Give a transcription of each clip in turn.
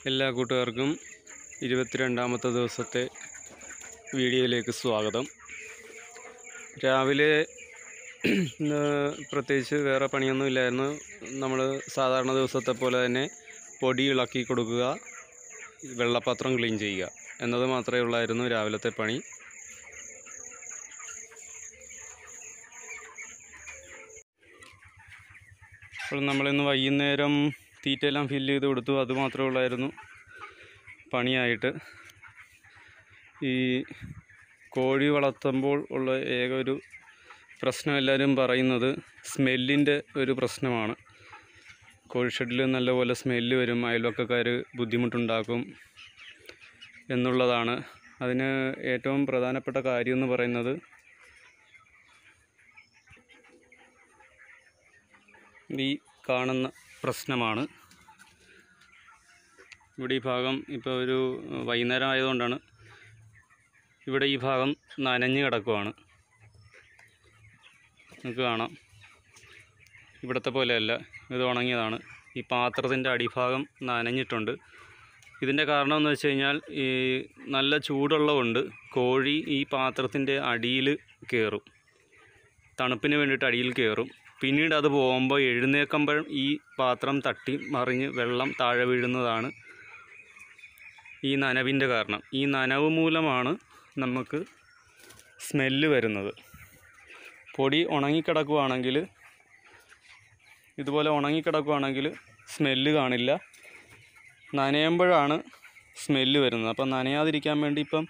എല്ലാ കൂട്ടുകാർക്കും 22ാമത്തെ ദിവസത്തെ വീഡിയോയിലേക്ക് സ്വാഗതം. രാവിലെ പ്രത്യേകിച്ച് വേറെ പണിയൊന്നും ഇല്ലായിരുന്നു. നമ്മൾ സാധാരണ ദിവസത്തെ പോലെ തന്നെ പൊടി ഇളക്കി കൊടുക്കുക, വെള്ളപാത്രം ക്ലീൻ ചെയ്യുക എന്നത് മാത്രമേ ഉള്ളായിരുന്നു രാവിലത്തെ പണി. അപ്പോൾ നമ്മളിന്ന് വൈകുന്നേരം തീറ്റയെല്ലാം ഫില്ല് ചെയ്ത് കൊടുത്തു. അതുമാത്രമേ ഉള്ളായിരുന്നു പണിയായിട്ട്. ഈ കോഴി വളർത്തുമ്പോൾ ഉള്ള ഏക ഒരു പ്രശ്നം എല്ലാവരും പറയുന്നത് സ്മെല്ലിൻ്റെ ഒരു പ്രശ്നമാണ്. കോഴിഷെഡിൽ നല്ലപോലെ സ്മെല്ല് വരും, അയൽവക്കക്കാർ ബുദ്ധിമുട്ടുണ്ടാക്കും എന്നുള്ളതാണ്. അതിന് ഏറ്റവും പ്രധാനപ്പെട്ട കാര്യമെന്ന് പറയുന്നത് ഈ കാണുന്ന പ്രശ്നമാണ്. ഇവിടെ ഈ ഭാഗം ഇപ്പോൾ ഒരു വൈകുന്നേരം ആയതുകൊണ്ടാണ് ഇവിടെ ഈ ഭാഗം നനഞ്ഞ് കിടക്കുവാണ്. നിങ്ങൾക്ക് കാണാം, ഇവിടുത്തെ പോലെയല്ല, ഇത് ഉണങ്ങിയതാണ്. ഈ പാത്രത്തിൻ്റെ അടിഭാഗം നനഞ്ഞിട്ടുണ്ട്. ഇതിൻ്റെ കാരണം എന്ന് വെച്ച് കഴിഞ്ഞാൽ ഈ നല്ല ചൂടുള്ളതുകൊണ്ട് കോഴി ഈ പാത്രത്തിൻ്റെ അടിയിൽ കയറും, തണുപ്പിന് വേണ്ടിയിട്ട് അടിയിൽ കയറും. പിന്നീട് അത് പോകുമ്പോൾ എഴുന്നേൽക്കുമ്പോൾ ഈ പാത്രം തട്ടി മറിഞ്ഞ് വെള്ളം താഴെ വീഴുന്നതാണ് ഈ നനവിൻ്റെ കാരണം. ഈ നനവ് മൂലമാണ് നമുക്ക് സ്മെല്ല് വരുന്നത്. പൊടി ഉണങ്ങിക്കിടക്കുകയാണെങ്കിൽ, ഇതുപോലെ ഉണങ്ങിക്കിടക്കുകയാണെങ്കിൽ സ്മെല്ല് കാണില്ല. നനയുമ്പോഴാണ് സ്മെല്ല് വരുന്നത്. അപ്പം നനയാതിരിക്കാൻ വേണ്ടി ഇപ്പം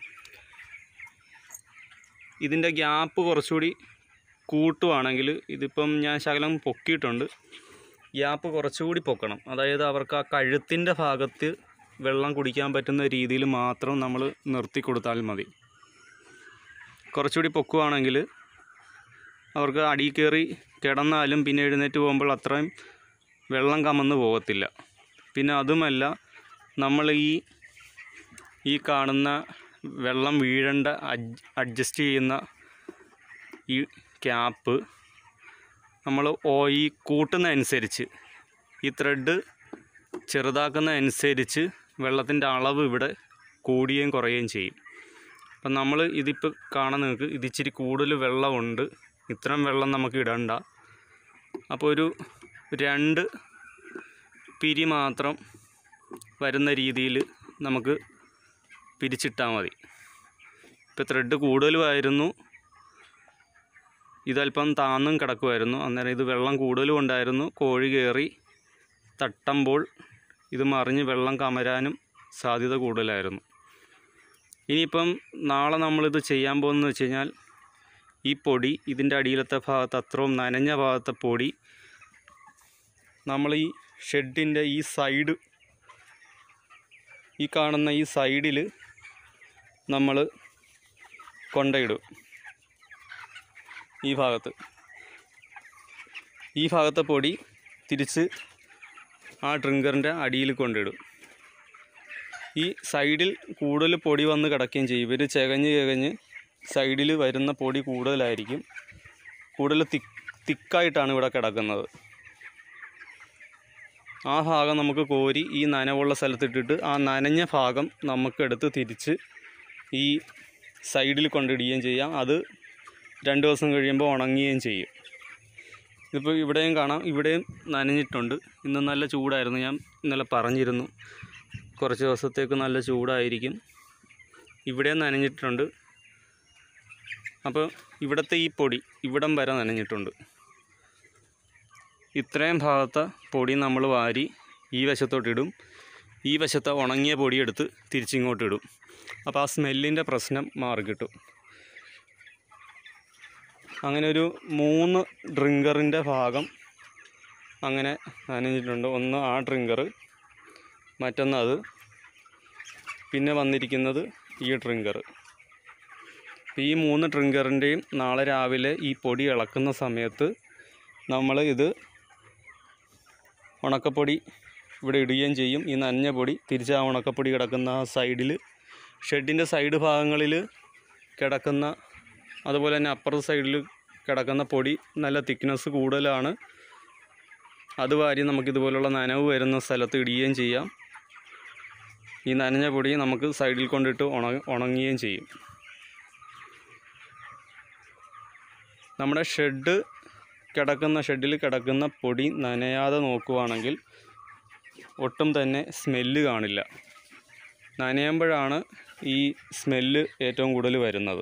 ഇതിൻ്റെ ഗ്യാപ്പ് കുറച്ചുകൂടി കൂട്ടുവാണെങ്കിൽ, ഇതിപ്പം ഞാൻ ശകലം പൊക്കിയിട്ടുണ്ട്, ഗ്യാപ്പ് കുറച്ചുകൂടി പൊക്കണം. അതായത് അവർക്ക് ആ കഴുത്തിൻ്റെ ഭാഗത്ത് വെള്ളം കുടിക്കാൻ പറ്റുന്ന രീതിയിൽ മാത്രം നമ്മൾ നിർത്തി കൊടുത്താൽ മതി. കുറച്ചുകൂടി പൊക്കുവാണെങ്കിൽ അവർക്ക് അടിയിൽ കയറി കിടന്നാലും പിന്നെ എഴുന്നേറ്റ് പോകുമ്പോൾ അത്രയും വെള്ളം കമന്ന് പോകത്തില്ല. പിന്നെ അതുമല്ല, നമ്മൾ ഈ കാണുന്ന വെള്ളം വീഴേണ്ട അഡ്ജസ്റ്റ് ചെയ്യുന്ന ഈ ക്യാപ്പ് നമ്മൾ ഈ കൂട്ടുന്നതനുസരിച്ച്, ഈ ത്രെഡ് ചെറുതാക്കുന്നതനുസരിച്ച് വെള്ളത്തിൻ്റെ അളവ് ഇവിടെ കൂടുകയും കുറയുകയും ചെയ്യും. അപ്പം നമ്മൾ ഇതിപ്പോൾ കാണാൻ നിങ്ങൾക്ക് ഇതിച്ചിരി കൂടുതൽ വെള്ളമുണ്ട്, ഇത്രയും വെള്ളം നമുക്ക് ഇടണ്ട. അപ്പോൾ ഒരു 2 പിരി മാത്രം വരുന്ന രീതിയിൽ നമുക്ക് പിരിച്ചിട്ടാൽ മതി. ഇപ്പോൾ ത്രെഡ് കൂടുതലുമായിരുന്നു, ഇതല്പം താന്നും കിടക്കുമായിരുന്നു. അന്നേരം ഇത് വെള്ളം കൂടുതലും ഉണ്ടായിരുന്നു. കോഴി കയറി തട്ടുമ്പോൾ ഇത് മറിഞ്ഞ് വെള്ളം കമരാനും സാധ്യത കൂടുതലായിരുന്നു. ഇനിയിപ്പം നാളെ നമ്മളിത് ചെയ്യാൻ പോകുന്നതെന്ന് വെച്ച് കഴിഞ്ഞാൽ, ഈ പൊടി ഇതിൻ്റെ അടിയിലത്തെ ഭാഗത്ത്, അത്രയും നനഞ്ഞ ഭാഗത്തെ പൊടി നമ്മൾ ഈ ഷെഡിൻ്റെ ഈ സൈഡ്, ഈ കാണുന്ന ഈ സൈഡിൽ നമ്മൾ കൊണ്ടയിടും. ഈ ഭാഗത്തെ പൊടി തിരിച്ച് ആ ഡ്രിങ്കറിൻ്റെ അടിയിൽ കൊണ്ടിടും. ഈ സൈഡിൽ കൂടുതൽ പൊടി വന്ന് കിടക്കുകയും ചെയ്യും. ഇവർ ചകഞ്ഞ് സൈഡിൽ വരുന്ന പൊടി കൂടുതലായിരിക്കും, കൂടുതൽ തിക്കായിട്ടാണ് ഇവിടെ കിടക്കുന്നത്. ആ ഭാഗം നമുക്ക് കോരി ഈ നനവുള്ള സ്ഥലത്തിട്ടിട്ട് ആ നനഞ്ഞ ഭാഗം നമുക്കെടുത്ത് തിരിച്ച് ഈ സൈഡിൽ കൊണ്ടിടുകയും ചെയ്യാം. അത് 2 ദിവസം കഴിയുമ്പോൾ ഉണങ്ങുകയും ചെയ്യും. ഇതിപ്പോൾ ഇവിടെയും കാണാം, ഇവിടെയും നനഞ്ഞിട്ടുണ്ട്. ഇന്ന് നല്ല ചൂടായിരുന്നു, ഞാൻ ഇന്നലെ പറഞ്ഞിരുന്നു കുറച്ച് ദിവസത്തേക്ക് നല്ല ചൂടായിരിക്കും. ഇവിടെയും നനഞ്ഞിട്ടുണ്ട്. അപ്പോൾ ഇവിടുത്തെ ഈ പൊടി ഇവിടം വരെ നനഞ്ഞിട്ടുണ്ട്. ഇത്രയും ഭാഗത്തെ പൊടി നമ്മൾ വാരി ഈ വശത്തോട്ടിടും. ഈ വശത്തെ ഉണങ്ങിയ പൊടിയെടുത്ത് തിരിച്ചിങ്ങോട്ടിടും. അപ്പോൾ ആ സ്മെല്ലിൻ്റെ പ്രശ്നം മാറിക്കിട്ടും. അങ്ങനെ ഒരു 3 ഡ്രിങ്കറിൻ്റെ ഭാഗം അങ്ങനെ നനഞ്ഞിട്ടുണ്ട്. ഒന്ന് ആ ഡ്രിങ്കർ, മറ്റൊന്നത്, പിന്നെ വന്നിരിക്കുന്നത് ഈ ഡ്രിങ്കർ. ഈ 3 ഡ്രിങ്കറിൻ്റെയും നാളെ രാവിലെ ഈ പൊടി ഇളക്കുന്ന സമയത്ത് നമ്മൾ ഇത് ഉണക്കപ്പൊടി ഇവിടെ ഇടുകയും ചെയ്യും. ഈ നനഞ്ഞ പൊടി തിരിച്ച് ആ ഉണക്കപ്പൊടി കിടക്കുന്ന ആ സൈഡിൽ, ഷെഡിൻ്റെ സൈഡ് ഭാഗങ്ങളിൽ കിടക്കുന്ന, അതുപോലെ തന്നെ അപ്പുറത്തെ സൈഡിൽ കിടക്കുന്ന പൊടി നല്ല തിക്നെസ് കൂടുതലാണ്. അത് വാരി നമുക്കിതുപോലുള്ള നനവ് വരുന്ന സ്ഥലത്ത് ഇടുകയും ചെയ്യാം. ഈ നനഞ്ഞ പൊടി നമുക്ക് സൈഡിൽ കൊണ്ടിട്ട് ഉണങ്ങുകയും ചെയ്യും. നമ്മുടെ ഷെഡിൽ കിടക്കുന്ന പൊടി നനയാതെ നോക്കുകയാണെങ്കിൽ ഒട്ടും തന്നെ സ്മെല്ല് കാണില്ല. നനയുമ്പോഴാണ് ഈ സ്മെല്ല് ഏറ്റവും കൂടുതൽ വരുന്നത്.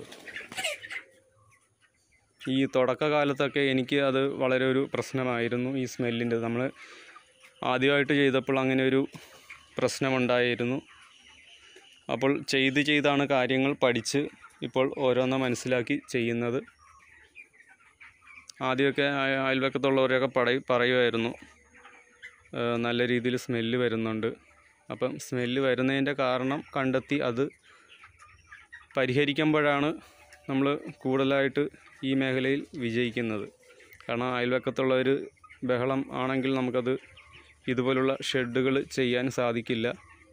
ഈ തുടക്കകാലത്തൊക്കെ എനിക്ക് അത് വളരെ ഒരു പ്രശ്നമായിരുന്നു, ഈ സ്മെല്ലിൻ്റെ. നമ്മൾ ആദ്യമായിട്ട് ചെയ്തപ്പോൾ അങ്ങനെ ഒരു പ്രശ്നമുണ്ടായിരുന്നു. അപ്പോൾ ചെയ്താണ് കാര്യങ്ങൾ പഠിച്ച് ഇപ്പോൾ ഓരോന്ന് മനസ്സിലാക്കി ചെയ്യുന്നത്. ആദ്യമൊക്കെ അയൽവക്കത്തുള്ളവരൊക്കെ പറയുമായിരുന്നു നല്ല രീതിയിൽ സ്മെല്ല് വരുന്നുണ്ട്. അപ്പം സ്മെല്ല് വരുന്നതിൻ്റെ കാരണം കണ്ടെത്തി അത് പരിഹരിക്കുമ്പോഴാണ് നമ്മൾ കൂടുതലായിട്ട് ഈ മേഖലയിൽ വിജയിക്കുന്നത്. കാരണം അയൽവക്കത്തുള്ളവർ ബഹളം ആണെങ്കിൽ നമുക്കത് ഇതുപോലുള്ള ഷെഡുകൾ ചെയ്യാൻ സാധിക്കില്ല.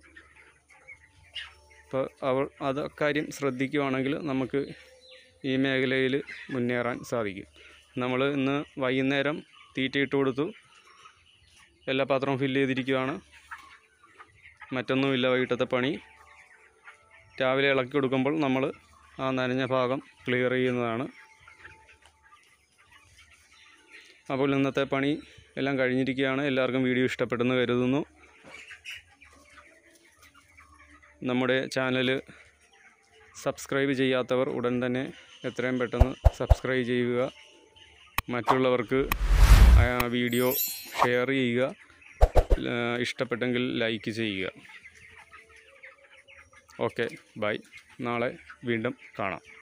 അപ്പോൾ കാര്യം ശ്രദ്ധിക്കുകയാണെങ്കിൽ നമുക്ക് ഈ മേഖലയിൽ മുന്നേറാൻ സാധിക്കും. നമ്മൾ ഇന്ന് വൈകുന്നേരം തീറ്റയിട്ട് കൊടുത്തു, എല്ലാ പാത്രവും ഫില്ല് ചെയ്തിരിക്കുകയാണ്. മറ്റൊന്നുമില്ല വൈകിട്ടത്തെ പണി. രാവിലെ ഇളക്കി കൊടുക്കുമ്പോൾ നമ്മൾ ആ നനഞ്ഞ ഭാഗം ക്ലിയർ ചെയ്യുന്നതാണ്. അപ്പോൾ ഇന്നത്തെ പണി എല്ലാം കഴിഞ്ഞിരിക്കുകയാണ്. എല്ലാവർക്കും വീഡിയോ ഇഷ്ടപ്പെട്ടെന്ന് കരുതുന്നു. നമ്മുടെ ചാനൽ സബ്സ്ക്രൈബ് ചെയ്യാത്തവർ ഉടൻ തന്നെ എത്രയും പെട്ടെന്ന് സബ്സ്ക്രൈബ് ചെയ്യുക. മറ്റുള്ളവർക്ക് വീഡിയോ ഷെയർ ചെയ്യുക. ഇഷ്ടപ്പെട്ടെങ്കിൽ ലൈക്ക് ചെയ്യുക. Okay, bye. നാളെ വീണ്ടും കാണാം.